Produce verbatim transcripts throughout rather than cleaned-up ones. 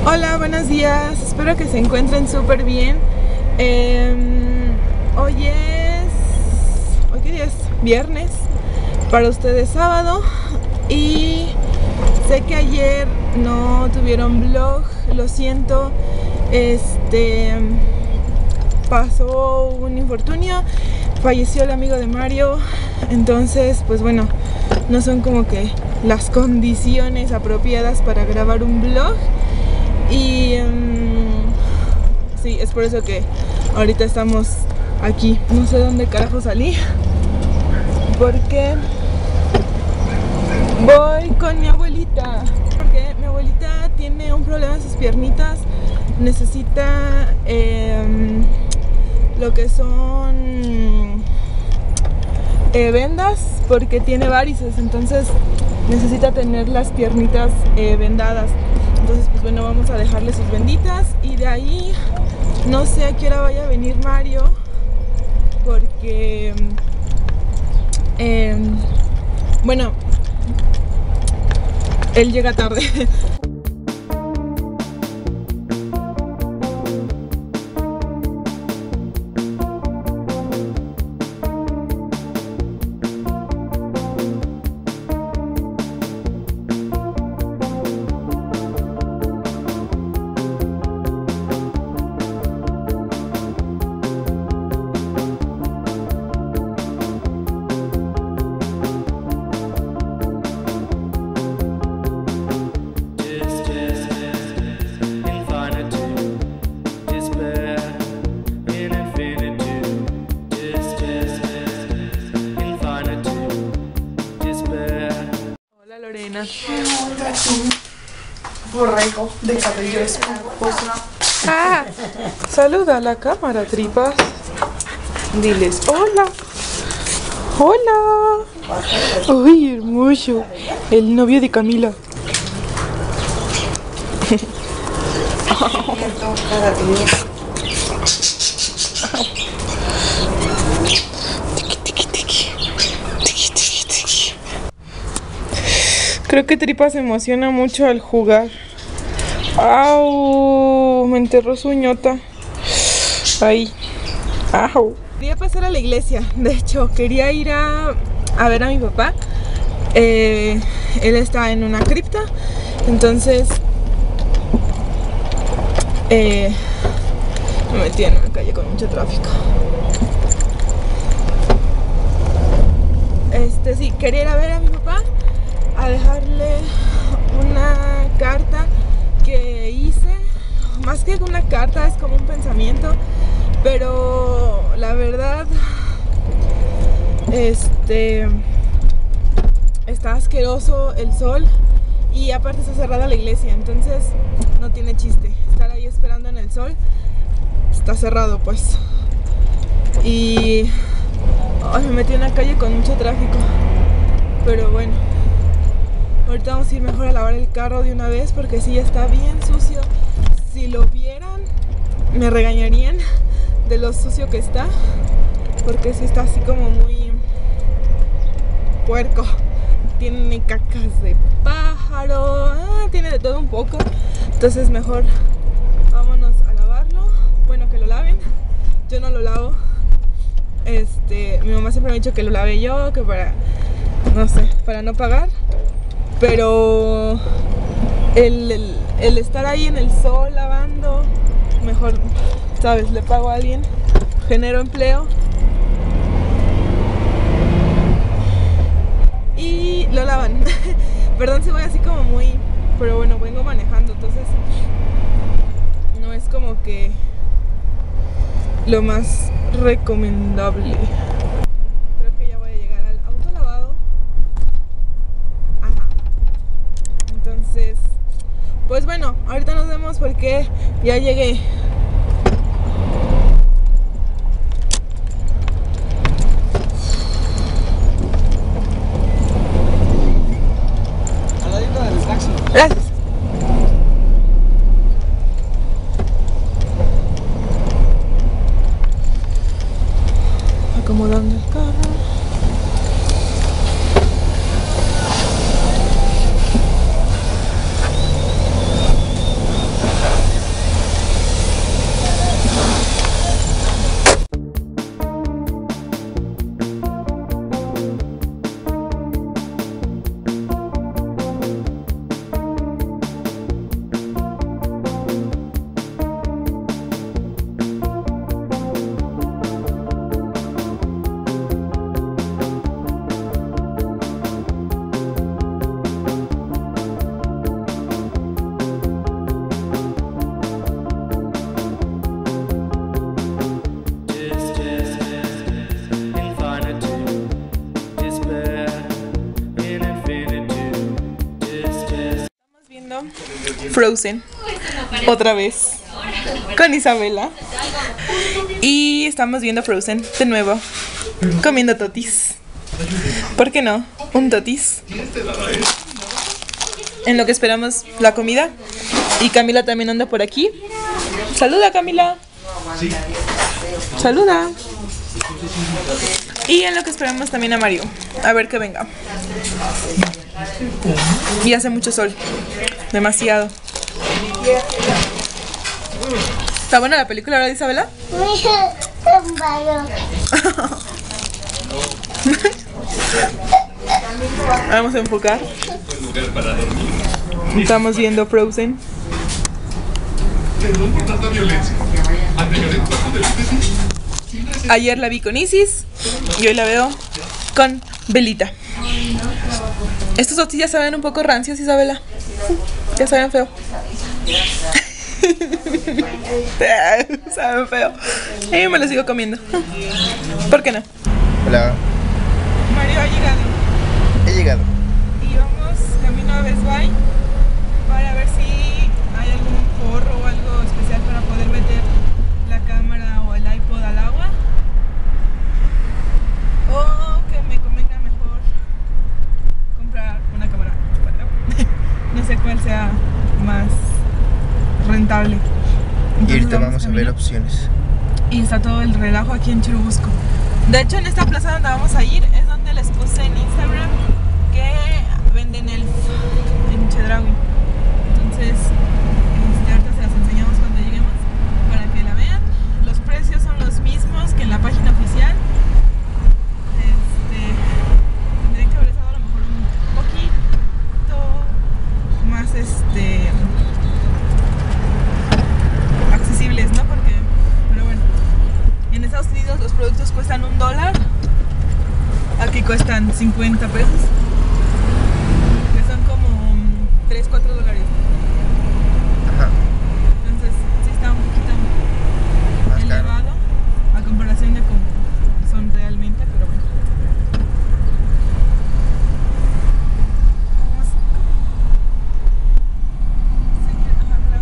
Hola, buenos días, espero que se encuentren súper bien. eh, Hoy es... ¿Hoy qué día es? Viernes, para ustedes sábado. Y sé que ayer no tuvieron vlog, lo siento. Este... Pasó un infortunio, falleció el amigo de Mario. Entonces, pues bueno, no son como que las condiciones apropiadas para grabar un vlog. Y um, sí, es por eso que ahorita estamos aquí. No sé dónde carajo salí, porque voy con mi abuelita. Porque mi abuelita tiene un problema en sus piernitas. Necesita eh, lo que son eh, vendas, porque tiene varices. Entonces necesita tener las piernitas eh, vendadas. Entonces, pues bueno, vamos a dejarle sus benditas. Y de ahí, no sé a qué hora vaya a venir Mario, porque eh, bueno, él llega tarde. Lorena. Borrego de cabello esponjoso. Ah, saluda a la cámara, tripas. Diles hola. Hola. Uy, hermoso. El novio de Camila. Creo que Tripa se emociona mucho al jugar. ¡Au! Me enterró su uñota. Ahí. ¡Au! Quería pasar a la iglesia. De hecho, quería ir a, a ver a mi papá. Eh, él está en una cripta. Entonces... Eh, me metí en una calle con mucho tráfico. Este, sí, quería ir a ver a mi papá, a dejarle una carta que hice. Más que una carta, es como un pensamiento, pero la verdad, este, está asqueroso el sol y aparte está cerrada la iglesia, entonces no tiene chiste estar ahí esperando en el sol. Está cerrado, pues. Y ay, me metí en una calle con mucho tráfico, pero bueno. Ahorita vamos a ir mejor a lavar el carro de una vez, porque sí está bien sucio. Si lo vieran, me regañarían de lo sucio que está, porque sí está así como muy puerco. Tiene cacas de pájaro, ah, tiene de todo un poco. Entonces mejor vámonos a lavarlo. Bueno, que lo laven. Yo no lo lavo. Este, mi mamá siempre me ha dicho que lo lave yo, que para, no sé, para no pagar. Pero el, el, el estar ahí en el sol lavando, mejor, ¿sabes? Le pago a alguien, genero empleo y lo lavan. Perdón si voy así como muy... Pero bueno, vengo manejando, entonces no es como que lo más recomendable. Creo que ya voy a llegar al auto lavado. Ajá. Entonces, pues bueno, ahorita nos vemos porque ya llegué. Gracias. Acomodando el carro. Frozen otra vez con Isabela. Y estamos viendo Frozen de nuevo, comiendo totis. ¿Por qué no? Un totis. En lo que esperamos la comida. Y Camila también anda por aquí. Saluda, Camila. Saluda. Y en lo que esperamos también a Mario, a ver que venga. Y hace mucho sol, demasiado. ¿Está buena la película ahora de Isabela? Vamos a enfocar. Estamos viendo Frozen. Ayer la vi con Isis y hoy la veo con Belita. Estos totis ya saben un poco rancios, Isabela. Ya saben feo. Saben feo. Y me lo sigo comiendo. ¿Por qué no? Hola. Mario ha llegado. He llegado. Y vamos camino a Best Buy para ver si hay algún forro o algo especial para poder meter la cámara o el iPod al agua. O que me convenga mejor comprar una cámara para el agua. No sé cuál sea más rentable. Entonces, y ahorita vamos, vamos a ver opciones. Y está todo el relajo aquí en Churubusco. De hecho, en esta plaza donde vamos a ir es donde les puse en Instagram que venden Elf en Chedraui. Entonces, este, ahorita se las enseñamos cuando lleguemos para que la vean. Los precios son los mismos que en la página oficial. Este, tendría que haber estado a lo mejor un poquito más este accesibles, ¿no? Porque, pero bueno, en Estados Unidos los productos cuestan un dólar. Aquí cuestan cincuenta pesos. Que son como tres, cuatro dólares. Ajá. Entonces, sí está un poquito más elevado caro a comparación de cómo son realmente, pero bueno. Vamos a seguir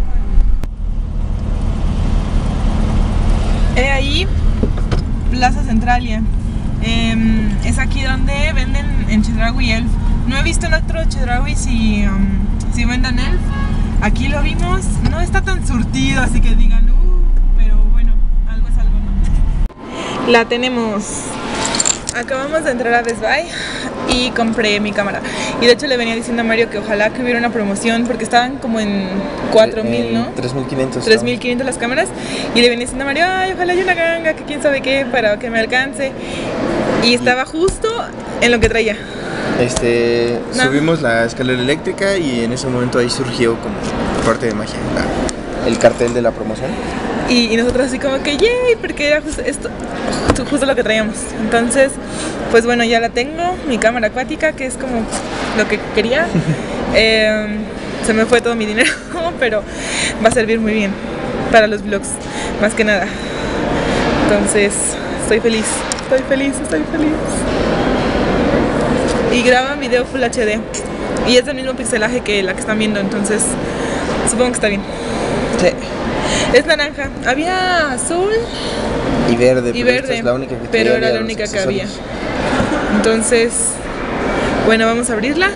hablando. He ahí Plaza Centralia. Eh, es aquí donde venden en Chedraui Elf. No he visto en otro Chedraui si, um, si vendan Elf. Aquí lo vimos, no está tan surtido, así que digan, uh, pero bueno, algo es algo, ¿no? La tenemos. Acabamos de entrar a Best Buy y compré mi cámara. Y de hecho le venía diciendo a Mario que ojalá que hubiera una promoción porque estaban como en cuatro mil, ¿no? tres mil quinientos. tres mil quinientos las cámaras. Y le venía diciendo a Mario, ay, ojalá haya una ganga, que quién sabe qué, para que me alcance. Y estaba justo en lo que traía. Este, no. Subimos la escalera eléctrica y en ese momento ahí surgió como parte de magia, la, el cartel de la promoción. Y, y nosotros así como que, yay, porque era justo, esto, justo lo que traíamos. Entonces, pues bueno, ya la tengo, mi cámara acuática, que es como lo que quería. eh, se me fue todo mi dinero, pero va a servir muy bien para los vlogs, más que nada. Entonces, estoy feliz, estoy feliz, estoy feliz. Y graba video Full H D. Y es del mismo pixelaje que la que están viendo, entonces supongo que está bien. Sí. Es naranja. Había azul y verde, y pero verde, esta es la única que pero traía era la los única que había. accesorios. Entonces, bueno, vamos a abrirla.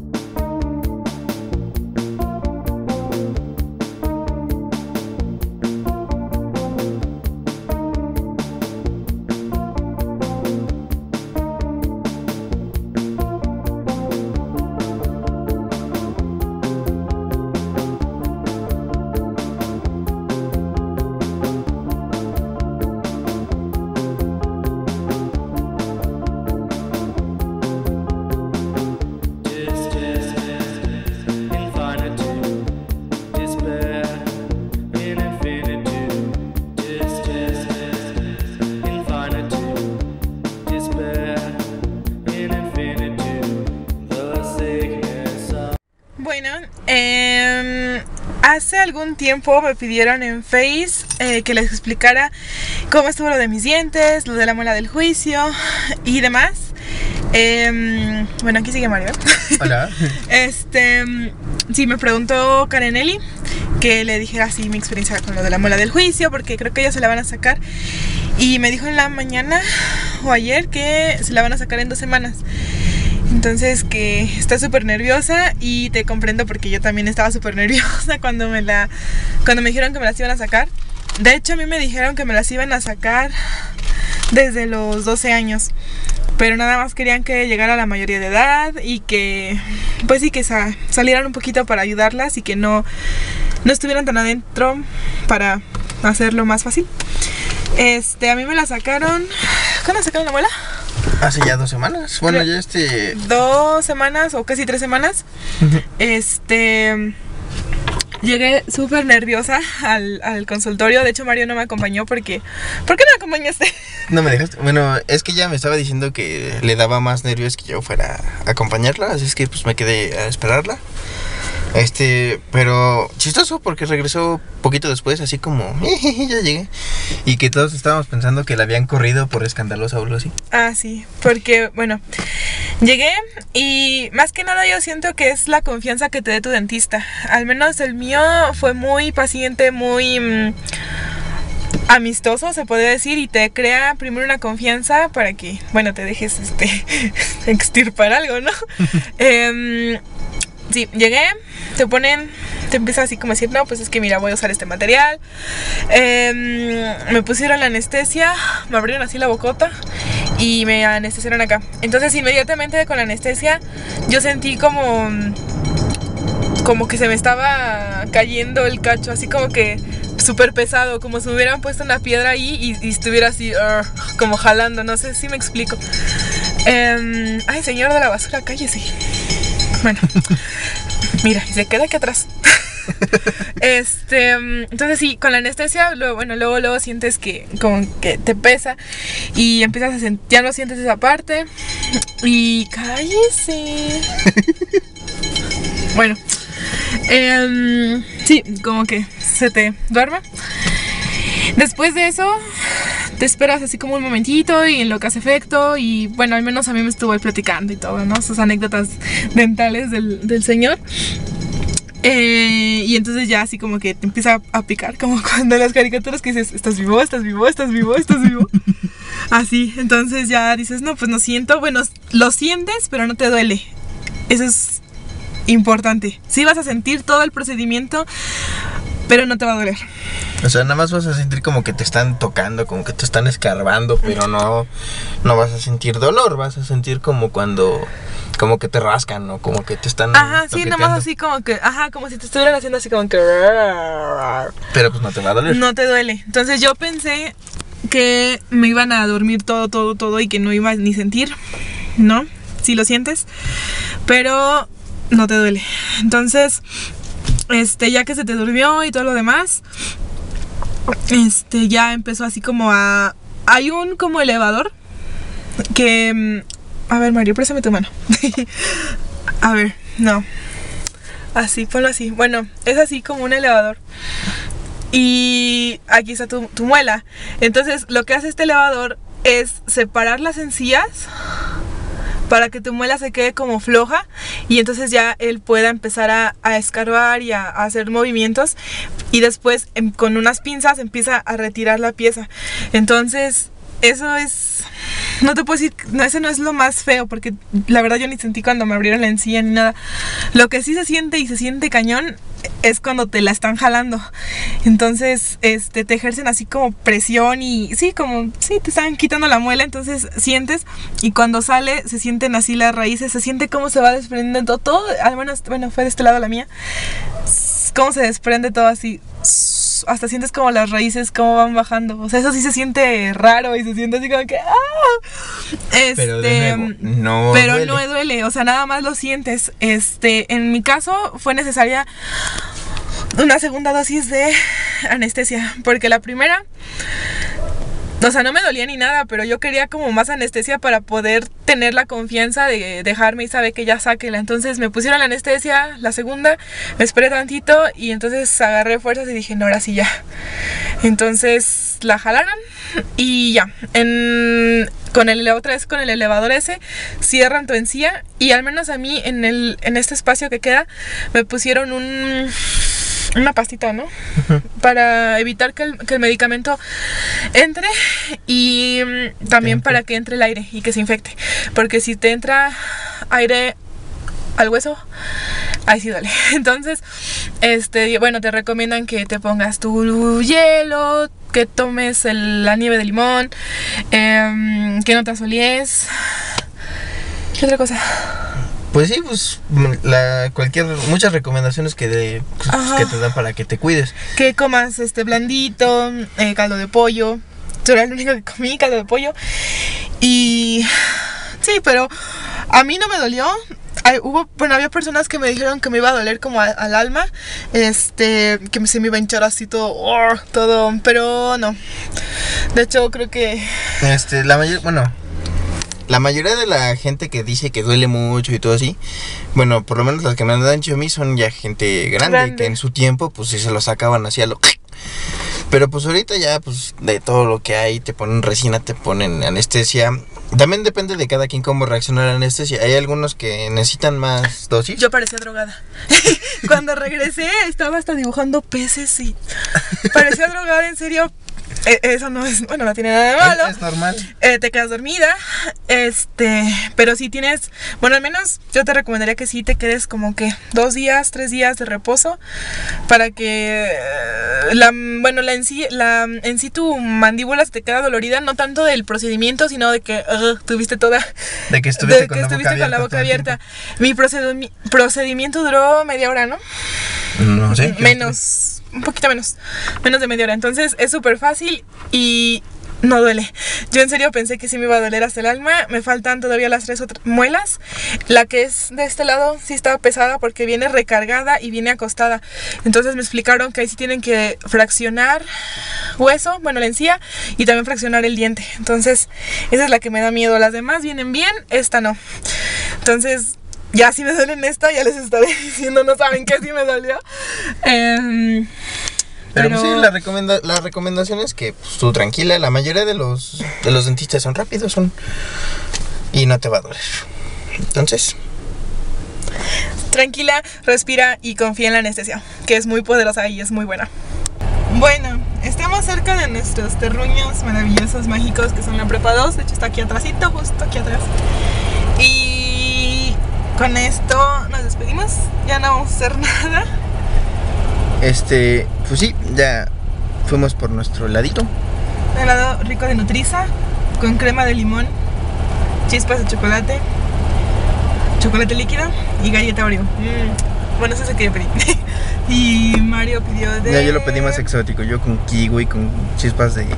Bueno, eh, hace algún tiempo me pidieron en Face eh, que les explicara cómo estuvo lo de mis dientes, lo de la muela del juicio y demás. Eh, bueno, aquí sigue Mario. Hola. Este, sí, me preguntó Kareneli que le dijera así mi experiencia con lo de la muela del juicio, porque creo que ellos se la van a sacar. Y me dijo en la mañana o ayer que se la van a sacar en dos semanas. Entonces que está súper nerviosa y te comprendo porque yo también estaba súper nerviosa cuando me la cuando me dijeron que me las iban a sacar. De hecho, a mí me dijeron que me las iban a sacar desde los doce años, pero nada más querían que llegara a la mayoría de edad y que, pues sí, que sa salieran un poquito para ayudarlas y que no, no estuvieran tan adentro para hacerlo más fácil. Este, a mí me la sacaron... ¿Cuándo sacaron la muela? Hace ya dos semanas. Bueno, ya este... Dos semanas o casi tres semanas. Uh-huh. Este... Llegué súper nerviosa al, al consultorio. De hecho, Mario no me acompañó porque... ¿Por qué no me acompañaste? No me dejaste. Bueno, es que ella me estaba diciendo que le daba más nervios que yo fuera a acompañarla. Así es que pues me quedé a esperarla. Este, pero chistoso porque regresó poquito después, así como, ya llegué. Y que todos estábamos pensando que la habían corrido por escandalosa o algo así. Ah, sí, porque, bueno, llegué y más que nada yo siento que es la confianza que te dé tu dentista. Al menos el mío fue muy paciente, muy mmm, amistoso, se podría decir, y te crea primero una confianza para que, bueno, te dejes este extirpar algo, ¿no? eh, Sí, llegué, te ponen, te empieza así como a decir, no, pues es que mira, voy a usar este material. eh, Me pusieron la anestesia, me abrieron así la bocota y me anestesiaron acá. Entonces inmediatamente con la anestesia yo sentí como, como que se me estaba cayendo el cacho, así como que súper pesado, como si me hubieran puesto una piedra ahí y, y estuviera así, uh, como jalando, no sé si me explico. eh, Ay, señor de la basura, cállese. Bueno, mira, se queda aquí atrás. Este, entonces sí, con la anestesia, luego, bueno, luego, luego sientes que como que te pesa y empiezas a sentir, ya no sientes esa parte y cállese. Bueno, eh, sí, como que se te duerme. Después de eso, te esperas así como un momentito y en lo que hace efecto. Y bueno, al menos a mí me estuvo ahí platicando y todo, ¿no? Sus anécdotas dentales del, del señor. Eh, y entonces ya así como que te empieza a picar, como cuando en las caricaturas que dices, estás vivo, estás vivo, estás vivo, estás vivo. Así, entonces ya dices, no, pues no siento. Bueno, lo sientes, pero no te duele. Eso es importante. Sí vas a sentir todo el procedimiento, pero no te va a doler. O sea, nada más vas a sentir como que te están tocando, como que te están escarbando, pero no, no vas a sentir dolor, vas a sentir como cuando, como que te rascan, o como que te están Ajá, sí, nada más así como que, ajá, como si te estuvieran haciendo así como que... Pero pues no te va a doler. No te duele. Entonces yo pensé que me iban a dormir todo, todo, todo y que no iba ni sentir, ¿no? Sí lo sientes, pero no te duele. Entonces, este, ya que se te durmió y todo lo demás... Este, ya empezó así como a... Hay un como elevador que... A ver, Mario, préstame tu mano. A ver, no. Así, ponlo así. Bueno, es así como un elevador. Y aquí está tu, tu muela. Entonces, lo que hace este elevador es separar las encías para que tu muela se quede como floja y entonces ya él pueda empezar a, a escarbar y a, a hacer movimientos y después em, con unas pinzas empieza a retirar la pieza. Entonces eso es... No te puedo decir, no, ese no es lo más feo porque la verdad yo ni sentí cuando me abrieron la encía ni nada. Lo que sí se siente y se siente cañón es cuando te la están jalando. Entonces este, te ejercen así como presión y sí, como sí, te están quitando la muela, entonces sientes y cuando sale se sienten así las raíces, se siente cómo se va desprendiendo todo, al menos, bueno, fue de este lado la mía, cómo se desprende todo así, hasta sientes como las raíces cómo van bajando, o sea, eso sí se siente raro y se siente así como que ¡ah! Este, pero de nuevo, no pero duele. no duele, o sea, nada más lo sientes. Este, en mi caso fue necesaria una segunda dosis de anestesia, porque la primera, o sea, no me dolía ni nada, pero yo quería como más anestesia para poder tener la confianza de dejarme y saber que ya sáquela. Entonces me pusieron la anestesia, la segunda, me esperé tantito y entonces agarré fuerzas y dije, no, ahora sí ya. Entonces la jalaron y ya. En... con el, la otra vez con el elevador ese, cierran tu encía y al menos a mí en, el, en este espacio que queda me pusieron un... una pastita, ¿no? Uh-huh. Para evitar que el, que el medicamento entre y um, también para que entre el aire y que se infecte. Porque si te entra aire al hueso, ahí sí duele. Entonces, este, bueno, te recomiendan que te pongas tu hielo, que tomes el, la nieve de limón, eh, que no te asolies. ¿Qué otra cosa? Pues sí, pues la, cualquier, muchas recomendaciones que, de, pues, que te dan para que te cuides. Que comas este blandito, eh, caldo de pollo. Yo era el único que comí caldo de pollo. Y sí, pero a mí no me dolió. Hay, hubo, bueno, había personas que me dijeron que me iba a doler como a, al alma, este, que se me iba a hinchar así todo, oh, todo, pero no. De hecho, creo que este, la mayor, bueno. La mayoría de la gente que dice que duele mucho y todo así, bueno, por lo menos las que me han dicho a mí son ya gente grande, grande. Que en su tiempo pues sí se lo sacaban así a lo... Pero pues ahorita ya pues de todo lo que hay, te ponen resina, te ponen anestesia. También depende de cada quien cómo reacciona a la anestesia. Hay algunos que necesitan más dosis. Yo parecía drogada. Cuando regresé estaba hasta dibujando peces y parecía drogada, en serio. Eh, eso no es, bueno, no tiene nada de malo. Es, es normal. Eh, te quedas dormida, este, pero si tienes, bueno, al menos yo te recomendaría que sí te quedes como que dos días, tres días de reposo para que la, bueno, la en sí, la en sí tu mandíbula se te queda dolorida, no tanto del procedimiento, sino de que uh, tuviste toda, de que estuviste, de con, que la estuviste boca con la boca abierta. abierta. Mi procedimi- procedimiento duró media hora, ¿no? No sé. Menos. Un poquito menos, menos de media hora. Entonces es súper fácil y no duele. Yo en serio pensé que sí me iba a doler hasta el alma. Me faltan todavía las tres otras muelas. La que es de este lado sí estaba pesada porque viene recargada y viene acostada. Entonces me explicaron que ahí sí tienen que fraccionar hueso, bueno, la encía, y también fraccionar el diente. Entonces esa es la que me da miedo. Las demás vienen bien, esta no. Entonces... ya si me duele en esta, ya les estaré diciendo, no saben qué sí me dolió. Eh, pero, pero pues sí, la, recomenda la recomendación es que pues, tú tranquila, la mayoría de los, de los dentistas son rápidos son y no te va a doler. Entonces... tranquila, respira y confía en la anestesia, que es muy poderosa y es muy buena. Bueno, estamos cerca de nuestros terruños maravillosos, mágicos, que son la Prepa dos. De hecho está aquí atrásito, justo aquí atrás. Y... con esto nos despedimos, ya no vamos a hacer nada. Este, pues sí, ya fuimos por nuestro heladito. Helado rico de Nutriza, con crema de limón, chispas de chocolate, chocolate líquido y galleta Oreo. Mm. Bueno, eso es el que yo pedí. Y Mario pidió de... ya, yo lo pedí más exótico, yo con kiwi, con chispas de,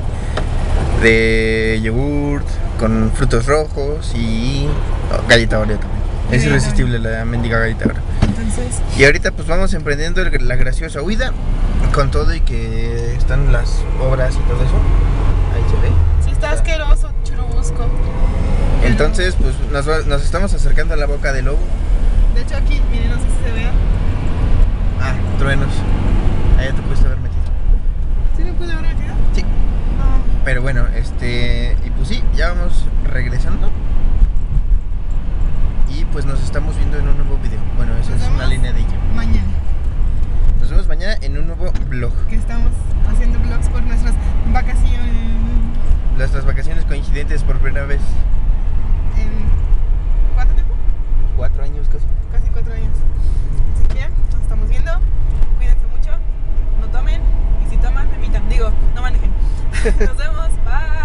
de yogurt, con frutos rojos y oh, galleta Oreo también. Es irresistible la mendiga galleta ahora. Entonces... y ahorita pues vamos emprendiendo la graciosa huida con todo y que están las obras y todo eso. Ahí se ve. Sí, está asqueroso, churubusco. Entonces pues nos, va, nos estamos acercando a la boca del lobo. De hecho aquí, miren, no sé si se vea. Ah, truenos. Allá te pudiste haber metido. ¿Sí me pude haber metido? Sí. No. Pero bueno, este... y pues sí, ya vamos regresando. Y pues nos estamos viendo en un nuevo video. Bueno, esa Nos es una línea de ella. Mañana. Nos vemos mañana en un nuevo vlog. Que estamos haciendo vlogs por nuestras vacaciones. Nuestras vacaciones coincidentes por primera vez. ¿En cuánto tiempo? Cuatro años casi. Casi cuatro años. Así que nos estamos viendo. Cuídense mucho. No tomen. Y si toman, emitan. Digo, no manejen. Nos vemos. Bye.